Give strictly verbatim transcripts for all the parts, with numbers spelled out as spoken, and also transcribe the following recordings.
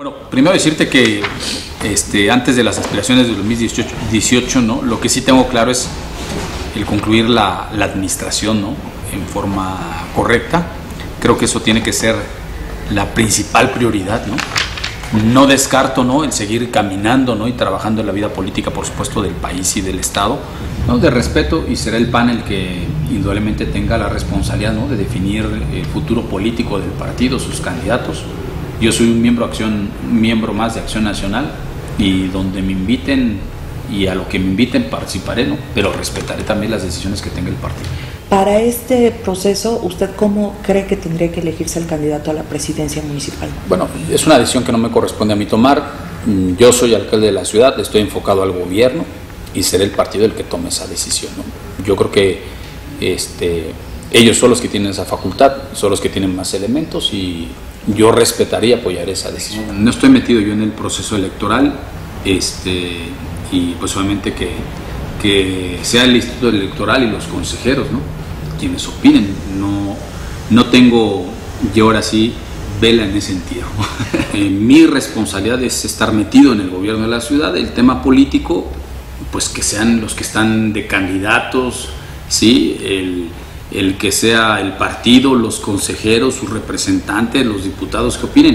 Bueno, primero decirte que este, antes de las aspiraciones de dos mil dieciocho, ¿no? Lo que sí tengo claro es el concluir la, la administración, ¿no? En forma correcta. Creo que eso tiene que ser la principal prioridad, ¿no? No descarto, ¿no? El seguir caminando, ¿no? Y trabajando en la vida política, por supuesto, del país y del Estado, ¿no? De respeto, y será el P A N el que indudablemente tenga la responsabilidad, ¿no? De definir el futuro político del partido, sus candidatos. Yo soy un miembro, acción, miembro más de Acción Nacional, y donde me inviten y a lo que me inviten participaré, ¿no? Pero respetaré también las decisiones que tenga el partido. Para este proceso, ¿usted cómo cree que tendría que elegirse el candidato a la presidencia municipal? Bueno, es una decisión que no me corresponde a mí tomar. Yo soy alcalde de la ciudad, estoy enfocado al gobierno y será el partido el que tome esa decisión, ¿no? Yo creo que este, ellos son los que tienen esa facultad, son los que tienen más elementos, y yo respetaría y apoyaré esa decisión. No estoy metido yo en el proceso electoral, este, y pues obviamente que, que sea el Instituto Electoral y los consejeros, ¿no? Quienes opinen. No, no tengo yo ahora sí vela en ese sentido. eh, mi responsabilidad es estar metido en el gobierno de la ciudad. El tema político, pues que sean los que están de candidatos, ¿sí? El, el que sea el partido, los consejeros, sus representantes, los diputados que opinen.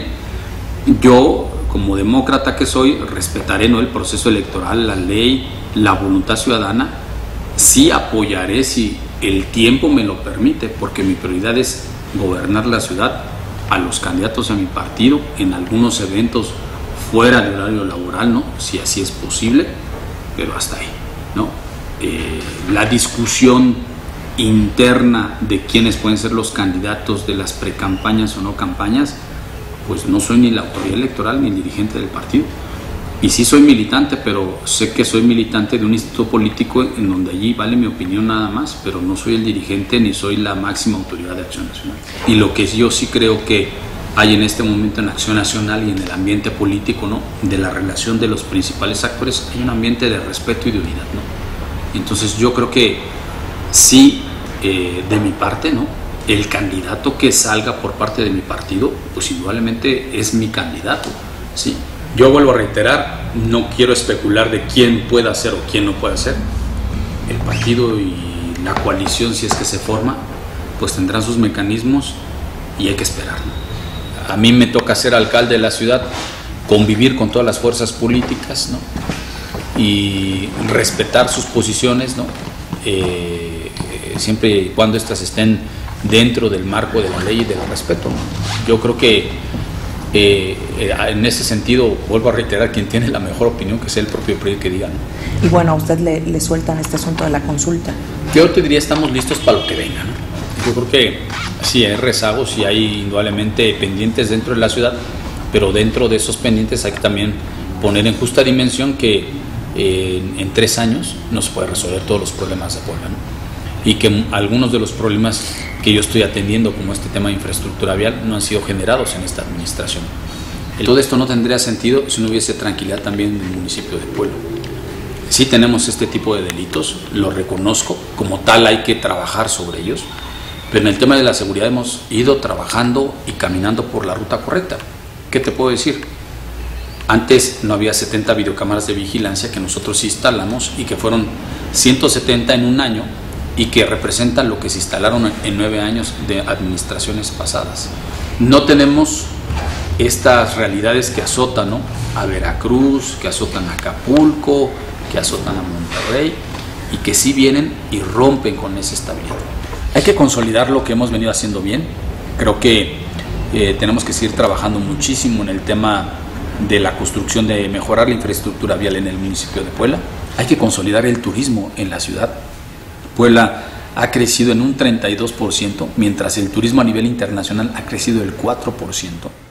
Yo, como demócrata que soy, respetaré, ¿no? El proceso electoral, la ley, la voluntad ciudadana. Sí apoyaré si el tiempo me lo permite, porque mi prioridad es gobernar la ciudad, a los candidatos a mi partido, en algunos eventos fuera del horario laboral, ¿no? Si así es posible, pero hasta ahí, ¿no? Eh, la discusión interna de quiénes pueden ser los candidatos de las precampañas o no campañas, pues no soy ni la autoridad electoral ni el dirigente del partido. Y sí soy militante, pero sé que soy militante de un instituto político en donde allí vale mi opinión nada más, pero no soy el dirigente ni soy la máxima autoridad de Acción Nacional. Y lo que yo sí creo que hay en este momento en Acción Nacional y en el ambiente político, ¿no? De la relación de los principales actores, hay un ambiente de respeto y de unidad, ¿no? Entonces yo creo que sí, eh, de mi parte, ¿no? El candidato que salga por parte de mi partido, pues indudablemente es mi candidato, ¿sí? Yo vuelvo a reiterar, no quiero especular de quién pueda ser o quién no puede ser. El partido y la coalición, si es que se forma, pues tendrán sus mecanismos y hay que esperar, ¿no? A mí me toca ser alcalde de la ciudad, convivir con todas las fuerzas políticas, ¿no? Y respetar sus posiciones, ¿no? Eh, siempre y cuando éstas estén dentro del marco de la ley y del respeto, ¿no? Yo creo que Eh, eh, en ese sentido, vuelvo a reiterar, quien tiene la mejor opinión que sea el propio P R I que diga, ¿no? Y bueno, a usted le, le sueltan este asunto de la consulta. Yo te diría, estamos listos para lo que venga, ¿no? Yo creo que sí hay rezagos y hay indudablemente pendientes dentro de la ciudad, pero dentro de esos pendientes hay que también poner en justa dimensión que eh, en, en tres años no se puede resolver todos los problemas de Puebla, ¿no? Y que algunos de los problemas que yo estoy atendiendo, como este tema de infraestructura vial, no han sido generados en esta administración. Todo esto no tendría sentido si no hubiese tranquilidad también en el municipio de Puebla. Sí tenemos este tipo de delitos, lo reconozco, como tal hay que trabajar sobre ellos, pero en el tema de la seguridad hemos ido trabajando y caminando por la ruta correcta. ¿Qué te puedo decir? Antes no había setenta videocámaras de vigilancia que nosotros instalamos y que fueron ciento setenta en un año, y que representan lo que se instalaron en nueve años de administraciones pasadas. No tenemos estas realidades que azotan, ¿no? A Veracruz, que azotan a Acapulco, que azotan a Monterrey, y que sí vienen y rompen con esa estabilidad. Hay que consolidar lo que hemos venido haciendo bien. Creo que eh, tenemos que seguir trabajando muchísimo en el tema de la construcción, de mejorar la infraestructura vial en el municipio de Puebla. Hay que consolidar el turismo en la ciudad. Puebla ha crecido en un treinta y dos por ciento, mientras el turismo a nivel internacional ha crecido el cuatro por ciento.